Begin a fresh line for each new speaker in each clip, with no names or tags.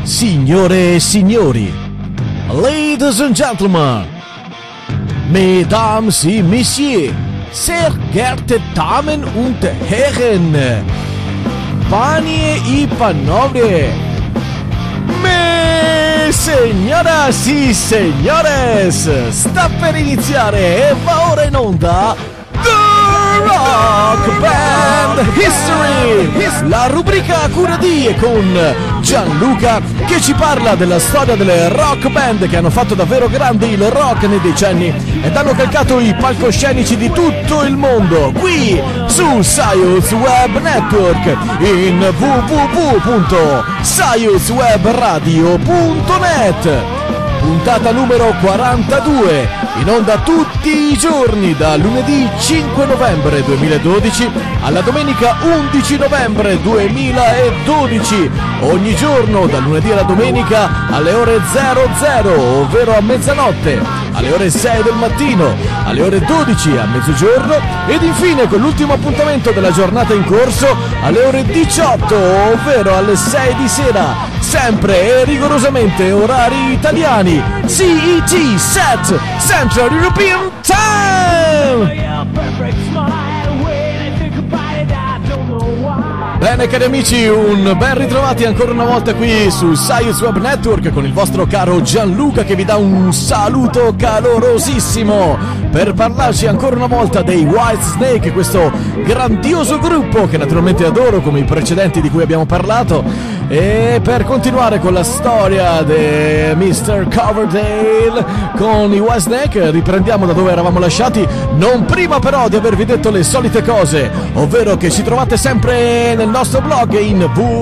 Signore e signori, ladies and gentlemen, mesdames et messieurs, sehr geehrte Damen und Herren, panie y panovre, signoras y signores, sta per iniziare e va ora in onda The Rock Band History, la rubrica a cura di e con Gianluca che ci parla della storia delle rock band che hanno fatto davvero grande il rock nei decenni ed hanno calcato i palcoscenici di tutto il mondo, qui su Sirius Web Network in www.siriuswebradio.net. Puntata numero 42, in onda tutti i giorni da lunedì 5 novembre 2012 alla domenica 11 novembre 2012, ogni giorno da lunedì alla domenica alle ore 00, ovvero a mezzanotte, alle ore 6 del mattino, alle ore 12 a mezzogiorno ed infine con l'ultimo appuntamento della giornata in corso alle ore 18, ovvero alle 6 di sera, sempre e rigorosamente orari italiani, CET Set Central European Time. Bene cari amici, un ben ritrovati ancora una volta qui su Sirius Web Network con il vostro caro Gianluca che vi dà un saluto calorosissimo per parlarci ancora una volta dei Whitesnake, questo grandioso gruppo che naturalmente adoro come i precedenti di cui abbiamo parlato, e per continuare con la storia di Mr. Coverdale con i Whitesnake riprendiamo da dove eravamo lasciati, non prima però di avervi detto le solite cose, ovvero che ci trovate sempre nel nostro blog in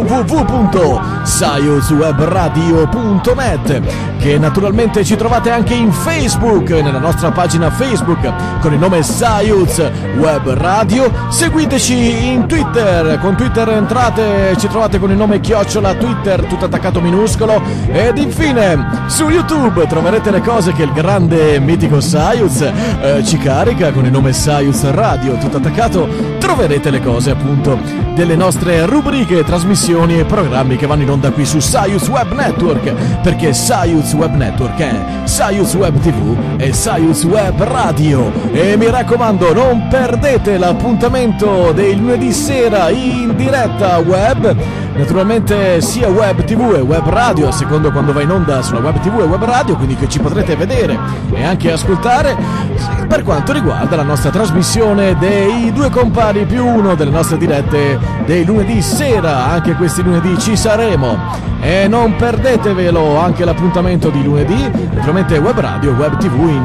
www.siriuswebradio.net, che naturalmente ci trovate anche in Facebook, nella nostra pagina Facebook con il nome Sirius Web Radio. Seguiteci in Twitter, con Twitter entrate, ci trovate con il nome @Twitter, tutto attaccato minuscolo, ed infine su YouTube troverete le cose che il grande mitico Sirius ci carica con il nome Sirius Radio, tutto attaccato. Troverete le cose appunto delle nostre rubriche, trasmissioni e programmi che vanno in onda qui su Sirius Web Network, perché Sirius Web Network è Sirius Web TV e Sirius Web Radio. E mi raccomando, non perdete l'appuntamento del lunedì sera in diretta web, naturalmente sia web tv e web radio, a secondo quando va in onda sulla web tv e web radio, quindi che ci potrete vedere e anche ascoltare, per quanto riguarda la nostra trasmissione dei due compari più uno delle nostre dirette dei lunedì sera. Anche questi lunedì ci saremo e non perdetevelo anche l'appuntamento di lunedì, naturalmente web radio, web tv in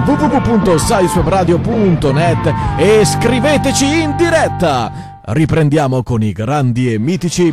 www.siriuswebradio.net e scriveteci in diretta. Riprendiamo con i grandi e mitici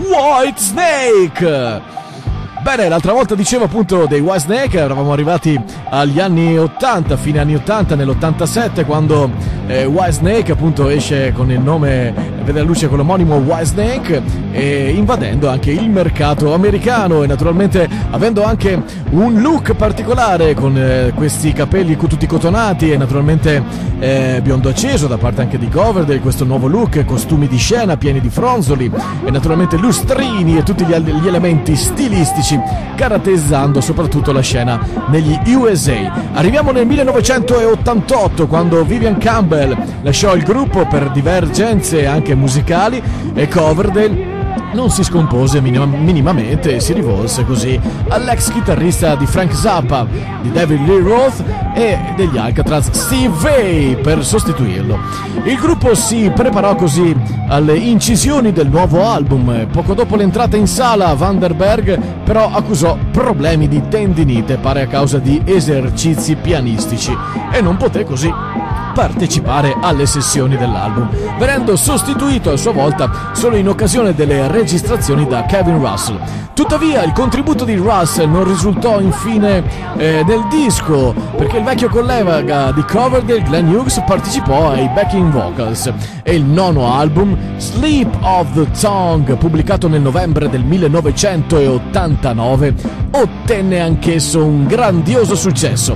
Whitesnake. Bene, l'altra volta dicevo appunto dei Whitesnake, eravamo arrivati agli anni 80, fine anni 80, nell'87, quando Whitesnake appunto esce con il nome, vede la luce con l'omonimo Whitesnake, e invadendo anche il mercato americano e naturalmente avendo anche un look particolare con questi capelli tutti cotonati e naturalmente biondo acceso da parte anche di Coverdale, questo nuovo look, costumi di scena pieni di fronzoli e naturalmente lustrini e tutti gli elementi stilistici caratterizzando soprattutto la scena negli USA. Arriviamo nel 1988 quando Vivian Campbell lasciò il gruppo per divergenze anche musicali e Coverdale non si scompose minimamente e si rivolse così all'ex chitarrista di Frank Zappa, di David Lee Roth e degli Alcatraz, Steve Vai, per sostituirlo. Il gruppo si preparò così alle incisioni del nuovo album. Poco dopo l'entrata in sala, Vandenberg però accusò problemi di tendinite, pare a causa di esercizi pianistici, e non poté così partecipare alle sessioni dell'album, venendo sostituito a sua volta solo in occasione delle registrazioni da Kevin Russell. Tuttavia il contributo di Russell non risultò infine nel disco, perché il vecchio collega di Coverdale, Glenn Hughes, partecipò ai backing vocals, e il nono album, Slip of the Tongue, pubblicato nel novembre del 1989, ottenne anch'esso un grandioso successo.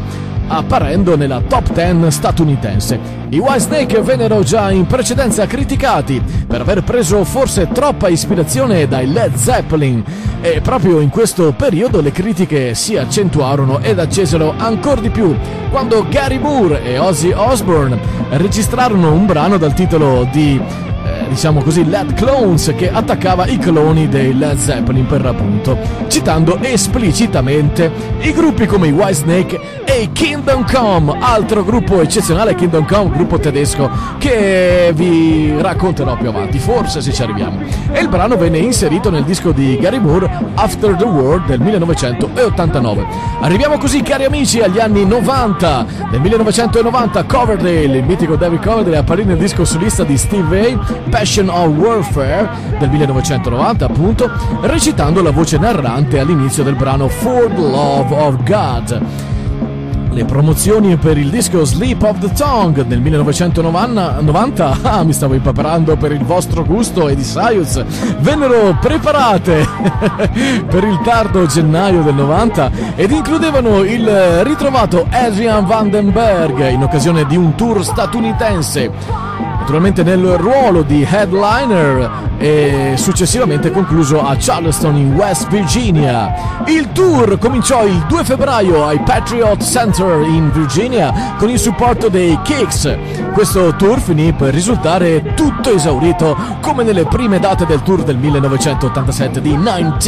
apparendo nella top 10 statunitense. I Whitesnake vennero già in precedenza criticati per aver preso forse troppa ispirazione dai Led Zeppelin, e proprio in questo periodo le critiche si accentuarono ed accesero ancora di più quando Gary Moore e Ozzy Osbourne registrarono un brano dal titolo di diciamo così Led Clones, che attaccava i cloni dei Led Zeppelin per l'appunto, citando esplicitamente i gruppi come i Whitesnake e i Kingdom Come, altro gruppo eccezionale, Kingdom Come, gruppo tedesco che vi racconterò più avanti, forse se ci arriviamo. E il brano venne inserito nel disco di Gary Moore After the World del 1989. Arriviamo così, cari amici, agli anni 90. Nel 1990 Coverdale, il mitico David Coverdale, apparì nel disco solista di Steve Vai, Passion of Warfare del 1990 appunto, recitando la voce narrante all'inizio del brano For the Love of God. Le promozioni per il disco Slip of the Tongue nel 1990, mi stavo impaperando per il vostro gusto e di Sayuz, vennero preparate per il tardo gennaio del 90 ed includevano il ritrovato Adrian Vandenberg in occasione di un tour statunitense, naturalmente nel ruolo di headliner, e successivamente concluso a Charleston in West Virginia. Il tour cominciò il 2 febbraio ai Patriot Center in Virginia con il supporto dei Kicks. Questo tour finì per risultare tutto esaurito come nelle prime date del tour del 1987 di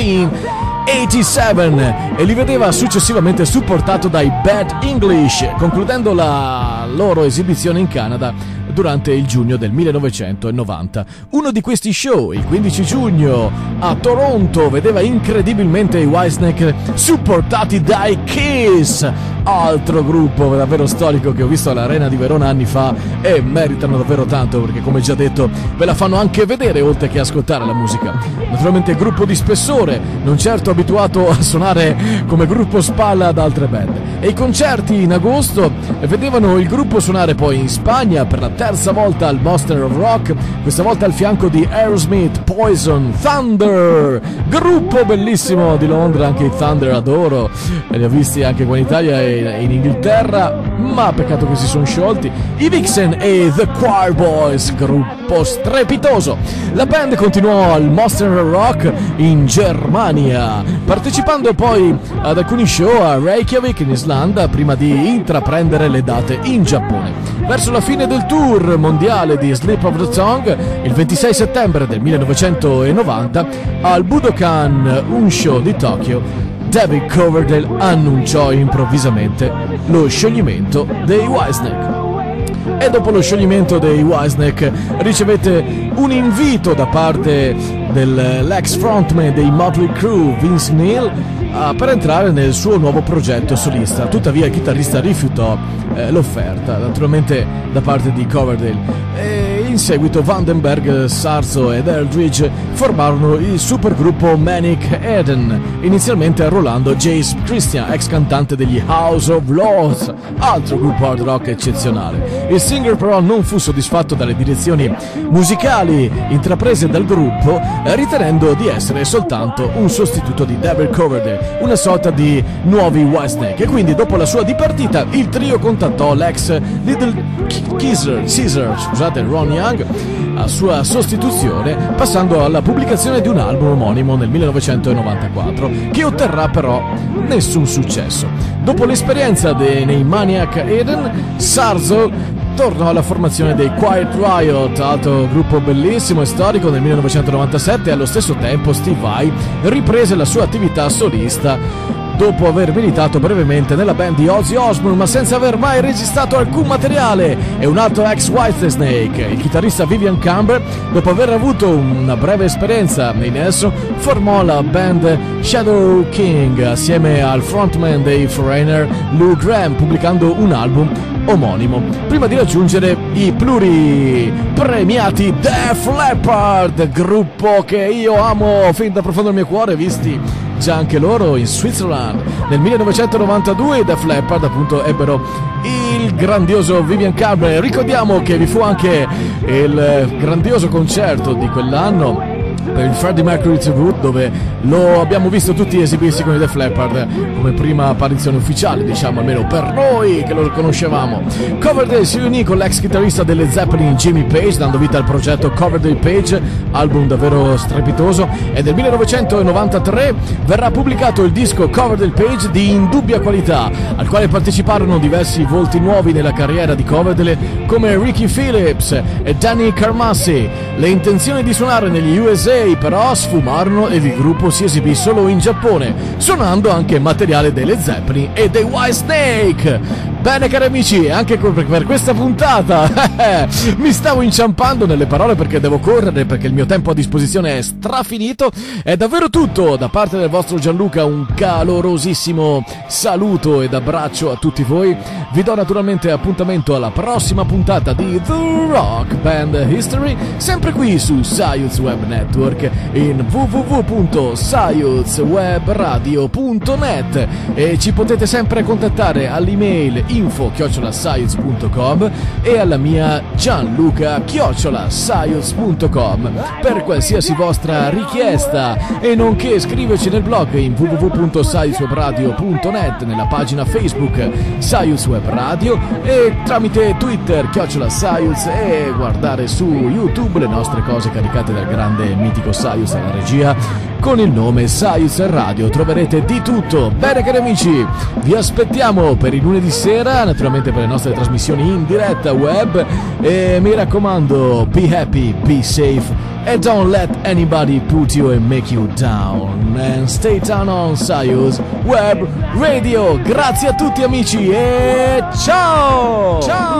1987 e li vedeva successivamente supportato dai Bad English, concludendo la loro esibizione in Canada durante il giugno del 1990. Uno di questi show, il 15 giugno a Toronto, vedeva incredibilmente i Whitesnake supportati dai Kiss, altro gruppo davvero storico che ho visto all'Arena di Verona anni fa e meritano davvero tanto, perché come già detto ve la fanno anche vedere oltre che ascoltare la musica. Naturalmente gruppo di spessore, non certo abituato a suonare come gruppo spalla ad altre band, e i concerti in agosto vedevano il gruppo suonare poi in Spagna per la terza volta al Monster of Rock, questa volta al fianco di Aerosmith, Poison, Thunder, gruppo bellissimo di Londra, anche i Thunder adoro, e li ho visti anche qua in Italia e in Inghilterra, ma peccato che si sono sciolti. I Vixen e The Choir Boys, gruppo strepitoso. La band continuò al Monster of Rock in Germania, partecipando poi ad alcuni show a Reykjavik in Islanda prima di intraprendere le date in Giappone. Verso la fine del tour mondiale di Slip of the Tongue, il 26 settembre del 1990, al Budokan Unsho di Tokyo, David Coverdale annunciò improvvisamente lo scioglimento dei Whitesnake. E dopo lo scioglimento dei Whitesnake ricevette un invito da parte dell'ex frontman dei Motley Crue, Vince Neil, per entrare nel suo nuovo progetto solista. Tuttavia il chitarrista rifiutò l'offerta, naturalmente da parte di Coverdale, e in seguito Vandenberg, Sarzo ed Eldridge formarono il supergruppo Manic Eden, inizialmente arruolando Jace Christian, ex cantante degli House of Lords, altro gruppo hard rock eccezionale. Il singer però non fu soddisfatto dalle direzioni musicali intraprese dal gruppo, ritenendo di essere soltanto un sostituto di David Coverdale, una sorta di nuovi Whitesnake, e quindi dopo la sua dipartita il trio contattò l'ex Little Caesar, Ron Young, a sua sostituzione, passando alla pubblicazione di un album omonimo nel 1994 che otterrà però nessun successo. Dopo l'esperienza nei Maniac Eden, Sarzo tornò alla formazione dei Quiet Riot, altro gruppo bellissimo e storico, nel 1997, e allo stesso tempo Steve Vai riprese la sua attività solista dopo aver militato brevemente nella band di Ozzy Osbourne, ma senza aver mai registrato alcun materiale. E un altro ex Whitesnake, il chitarrista Vivian Camber, dopo aver avuto una breve esperienza in esso, formò la band Shadow King assieme al frontman dei Foreigner, Lou Gramm, pubblicando un album omonimo, prima di raggiungere i pluripremiati Def Leppard, gruppo che io amo fin da profondo del mio cuore, visti già anche loro in Switzerland. Nel 1992 i Def Leppard appunto ebbero il grandioso Vivian Camber. Ricordiamo che vi fu anche il grandioso concerto di quell'anno per il Freddie Mercury Tribute, dove lo abbiamo visto tutti esibirsi con i Def Leppard come prima apparizione ufficiale, diciamo, almeno per noi che lo conoscevamo. Coverdale si riunì con l'ex chitarrista delle Zeppelin Jimmy Page, dando vita al progetto Coverdale Page, album davvero strepitoso, e nel 1993 verrà pubblicato il disco Coverdale Page di indubbia qualità, al quale parteciparono diversi volti nuovi nella carriera di Coverdale come Ricky Phillips e Danny Carmassi. Le intenzioni di suonare negli USA però sfumarono ed il gruppo si esibì solo in Giappone, suonando anche materiale delle Zeppelin e dei Whitesnake. Bene cari amici, anche per questa puntata mi stavo inciampando nelle parole perché devo correre, perché il mio tempo a disposizione è strafinito. È davvero tutto da parte del vostro Gianluca, un calorosissimo saluto ed abbraccio a tutti voi. Vi do naturalmente appuntamento alla prossima puntata di The Rock Band History, sempre qui su Science Web Network in www.sciencewebradio.net, e ci potete sempre contattare all'email info@science.com e alla mia gianluca@science.com per qualsiasi vostra richiesta, e nonché scriverci nel blog in www.sciencewebradio.net, nella pagina Facebook Science Web Radio, e tramite Twitter @Science, e guardare su YouTube le nostre cose caricate dal grande e mitico Science alla regia con il nome Science Radio. Troverete di tutto. Bene cari amici, vi aspettiamo per il lunedì sera, naturalmente per le nostre trasmissioni in diretta web, e mi raccomando, be happy, be safe, and don't let anybody put you and make you down, and stay down on Science Web Radio. Grazie a tutti amici e ciao! Ciao!